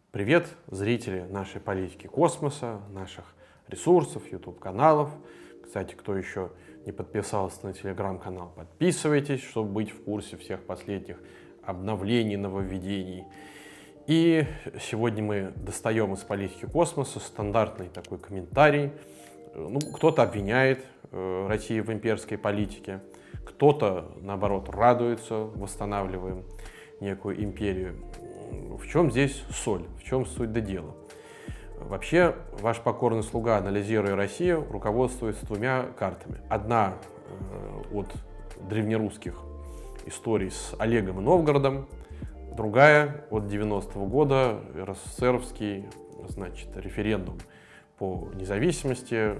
Привет, зрители нашей политики космоса, наших ресурсов, YouTube-каналов. Кстати, кто еще не подписался на телеграм-канал, подписывайтесь, чтобы быть в курсе всех последних обновлений, нововведений. И сегодня мы достаем из политики космоса стандартный такой комментарий. Кто-то обвиняет Россию в имперской политике, кто-то, наоборот, радуется, восстанавливаем некую империю. В чем здесь соль? В чем суть до дела? Вообще, ваш покорный слуга, анализируя Россию, руководствуется двумя картами. Одна от древнерусских историй с Олегом и Новгородом, другая от 90-го года, РСФСРовский, референдум по независимости,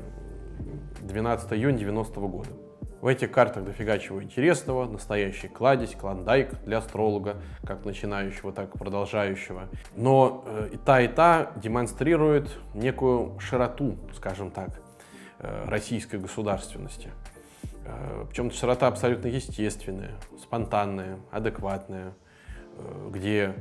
12 июня 90-го года. В этих картах дофига чего интересного, настоящий кладезь, клондайк для астролога, как начинающего, так и продолжающего. Но и та демонстрирует некую широту, скажем так, российской государственности. Причем широта абсолютно естественная, спонтанная, адекватная, где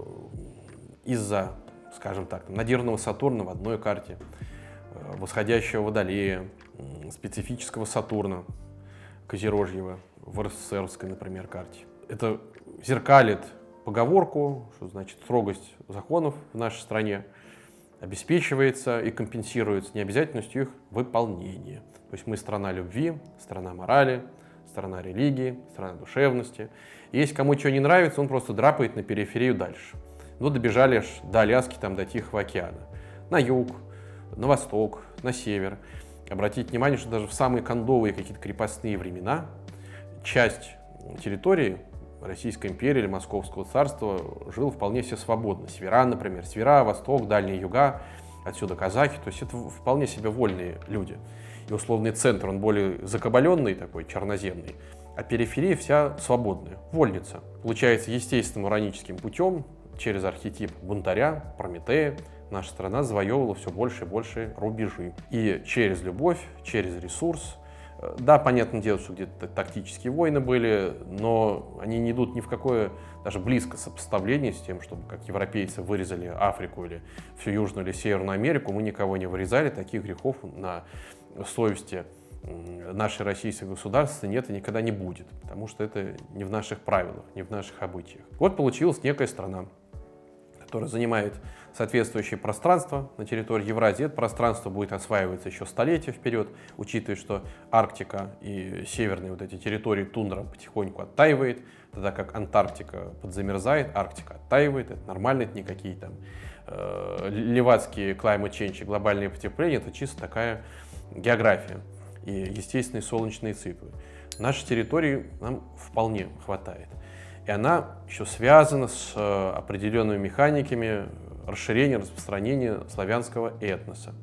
из-за, скажем так, надирного Сатурна в одной карте, восходящего Водолея, специфического Сатурна, Козерожьего в РСФСРовской, например, карте. Это зеркалит поговорку, что значит строгость законов в нашей стране обеспечивается и компенсируется необязательностью их выполнения. То есть мы страна любви, страна морали, страна религии, страна душевности. И если кому что не нравится, он просто драпает на периферию дальше. Добежали аж до Аляски, там, до Тихого океана. На юг, на восток, на север. Обратите внимание, что даже в самые кондовые какие-то крепостные времена часть территории Российской империи или Московского царства жил вполне себе свободно. Севера, например, севера, восток, дальние юга, отсюда казахи. То есть это вполне себе вольные люди. И условный центр, он более закабаленный такой, черноземный, а периферия вся свободная, вольница. Получается, естественным ироническим путем, через архетип бунтаря, Прометея, наша страна завоевывала все больше и больше рубежи. И через любовь, через ресурс. Да, понятное дело, что где-то тактические войны были, но они не идут ни в какое даже близко сопоставление с тем, чтобы как европейцы вырезали Африку или всю Южную или Северную Америку. Мы никого не вырезали, таких грехов на совести нашей российской государственности нет и никогда не будет, потому что это не в наших правилах, не в наших обычаях. Вот получилась некая страна, которая занимает соответствующее пространство на территории Евразии. Это пространство будет осваиваться еще столетия вперед, учитывая, что Арктика и северные вот эти территории тундра потихоньку оттаивает, тогда как Антарктика подзамерзает, Арктика оттаивает. Это нормально, это не какие там левацкие climate change и глобальные потепления, это чисто такая география и естественные солнечные циклы. Нашей территории нам вполне хватает. И она еще связана с определенными механиками расширения, распространения славянского этноса.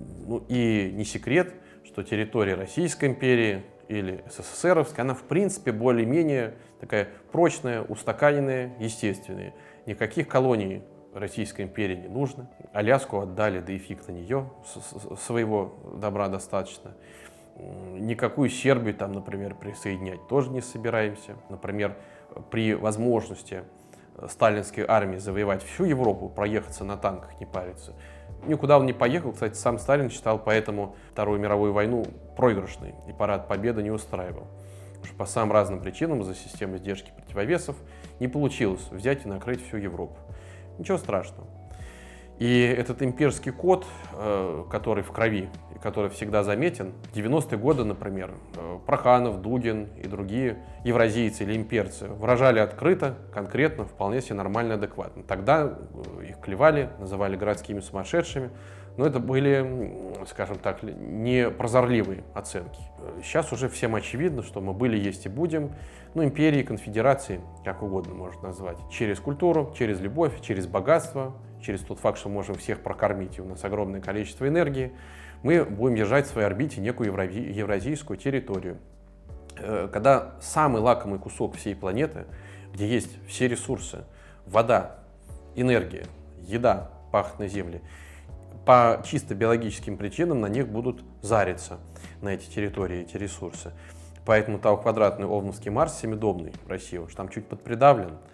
И не секрет, что территория Российской империи или СССРовская, она в принципе более-менее такая прочная, устаканенная, естественная. Никаких колоний Российской империи не нужно. Аляску отдали, да и фиг на нее, своего добра достаточно. Никакую Сербию там, например, присоединять тоже не собираемся. Например, при возможности сталинской армии завоевать всю Европу, проехаться на танках, не париться. Никуда он не поехал. Кстати, сам Сталин считал поэтому Вторую мировую войну проигрышной, и парад Победы не устраивал. Потому что по самым разным причинам, из-за системы сдержки противовесов, не получилось взять и накрыть всю Европу. Ничего страшного. И этот имперский код, который в крови, и который всегда заметен, в 90-е годы, например, Проханов, Дугин и другие евразийцы или имперцы выражали открыто, конкретно, вполне себе нормально, адекватно. Тогда их клевали, называли городскими сумасшедшими, но это были, скажем так, не прозорливые оценки. Сейчас уже всем очевидно, что мы были, есть и будем. Империи, конфедерации, как угодно можно назвать. Через культуру, через любовь, через богатство, через тот факт, что мы можем всех прокормить, и у нас огромное количество энергии, мы будем держать в своей орбите некую евразийскую территорию. Когда самый лакомый кусок всей планеты, где есть все ресурсы, вода, энергия, еда, пахотные земли, по чисто биологическим причинам на них будут зариться, на эти территории, эти ресурсы. Поэтому Тау-квадратный Овновский Марс семидомный в России, что там чуть подпридавлен,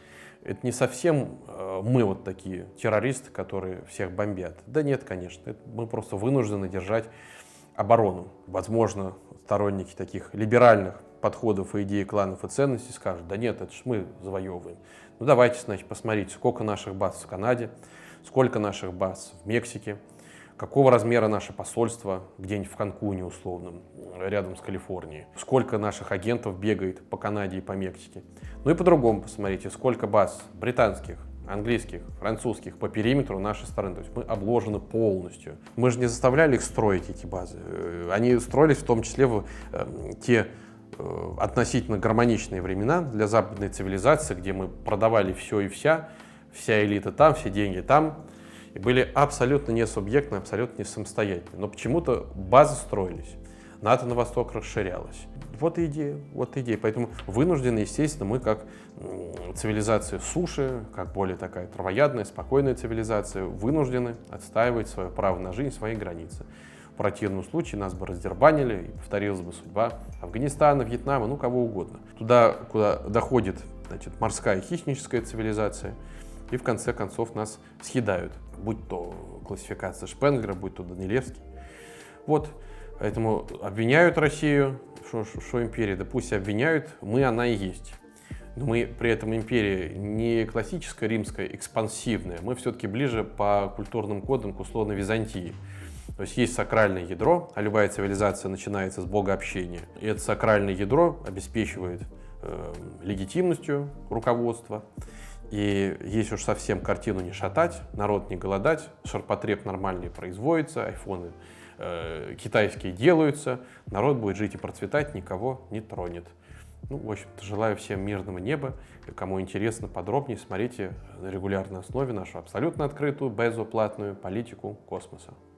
это не совсем мы вот такие террористы, которые всех бомбят. Да нет, конечно, мы просто вынуждены держать оборону. Возможно, сторонники таких либеральных подходов и идей, кланов и ценностей скажут: да нет, это ж мы завоевываем. Ну давайте, значит, посмотрите, сколько наших баз в Канаде, сколько наших баз в Мексике, какого размера наше посольство где-нибудь в Канкуне условном, рядом с Калифорнией, сколько наших агентов бегает по Канаде и по Мексике. Ну и по-другому посмотрите, сколько баз британских, английских, французских по периметру нашей страны. То есть мы обложены полностью. Мы же не заставляли их строить, эти базы. Они строились в том числе в те относительно гармоничные времена для западной цивилизации, где мы продавали все и вся элита там, все деньги там, и были абсолютно не субъектны, абсолютно не самостоятельны. Но почему-то базы строились, НАТО на восток расширялось. Вот и идея, вот и идея. Поэтому вынуждены, естественно, мы как цивилизация суши, как более такая травоядная, спокойная цивилизация, вынуждены отстаивать свое право на жизнь, свои границы. В противном случае нас бы раздербанили, и повторилась бы судьба Афганистана, Вьетнама, ну кого угодно. Туда, куда доходит, значит, морская хищническая цивилизация, и в конце концов нас съедают, будь то классификация Шпенглера, будь то Данилевский. Вот, поэтому обвиняют Россию, что империя, да пусть обвиняют, она и есть. Но мы при этом империя не классическая римская, экспансивная, мы все-таки ближе по культурным кодам к условной Византии. То есть сакральное ядро, а любая цивилизация начинается с богообщения. И это сакральное ядро обеспечивает легитимностью руководства. И если уж совсем картину не шатать, народ не голодать, ширпотреб нормальный производится, айфоны китайские делаются, народ будет жить и процветать, никого не тронет. Ну, в общем-то, желаю всем мирного неба. И кому интересно подробнее, смотрите на регулярной основе нашу абсолютно открытую, безоплатную политику космоса.